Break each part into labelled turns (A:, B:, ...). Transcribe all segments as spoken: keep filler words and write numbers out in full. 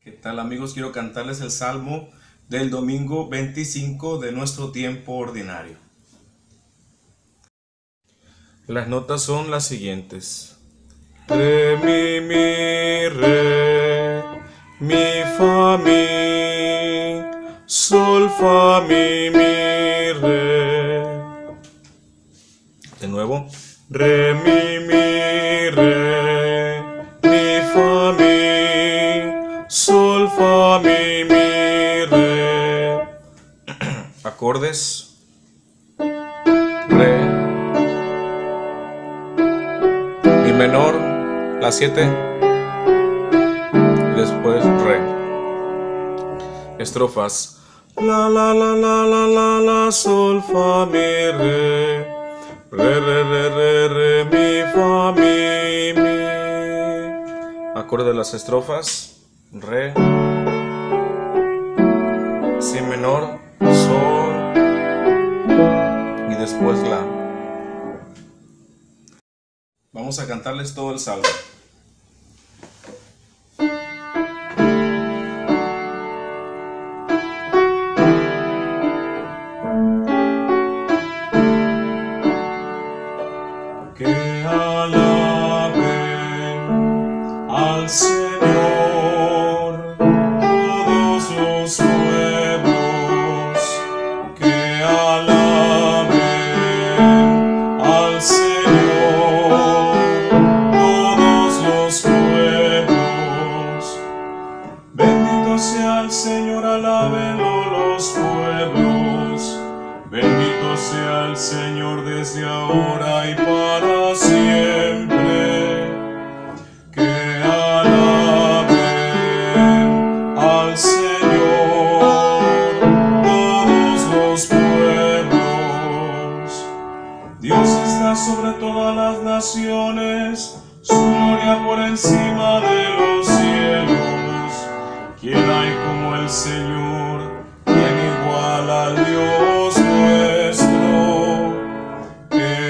A: ¿Qué tal, amigos? Quiero cantarles el salmo del domingo veinticinco de nuestro tiempo ordinario. Las notas son las siguientes: re, mi, mi, re, mi, fa, mi, sol, fa, mi, mi, re. De nuevo: re, mi, mi, re, mi, fa, mi, sol, fa, mi, mi, re. Acordes: re, mi menor, la siete, después re. Estrofas: la, la, la, la, la, la, la, sol, fa, mi, re, re, re, re, re, re, mi, fa, mi, mi. Acorde de las estrofas: re, si menor, sol y después la. Vamos a cantarles todo el salmo. Que alaben al Señor todos los pueblos, que alaben al Señor todos los pueblos. Bendito sea el Señor, alábenlo los pueblos. Bendito sea el Señor desde ahora y para siempre. Que alaben al Señor todos los pueblos. Dios está sobre todas las naciones, su gloria por encima de los cielos. ¿Quién hay como el Señor? ¿Quién iguala al Dios nuestro? Que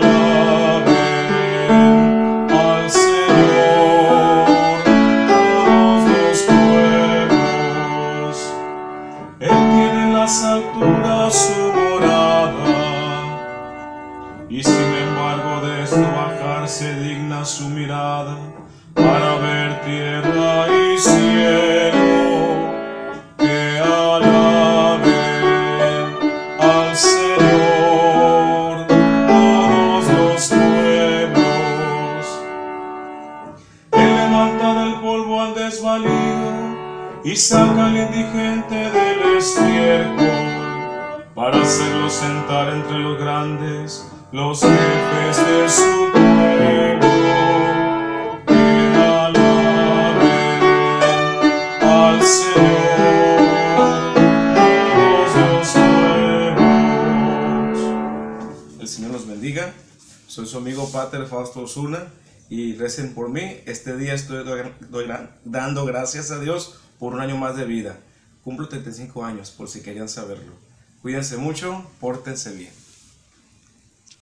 A: alaben al Señor todos los pueblos. Él tiene en las alturas su morada, y sin embargo de esto bajar se digna su mirada para ver tierra y cielo. Que alaben al Señor todos los pueblos. Él levanta del polvo al desvalido y saca al indigente del estiércol, para hacerlo sentar entre los grandes, los jefes de su pueblo. Que alaben al Señor todos los pueblos. El Señor los bendiga. Soy su amigo Pater Fausto Osuna y recen por mí. Este día estoy doy, doy, dando gracias a Dios por un año más de vida. Cumplo treinta y cinco años, por si querían saberlo. Cuídense mucho, pórtense bien.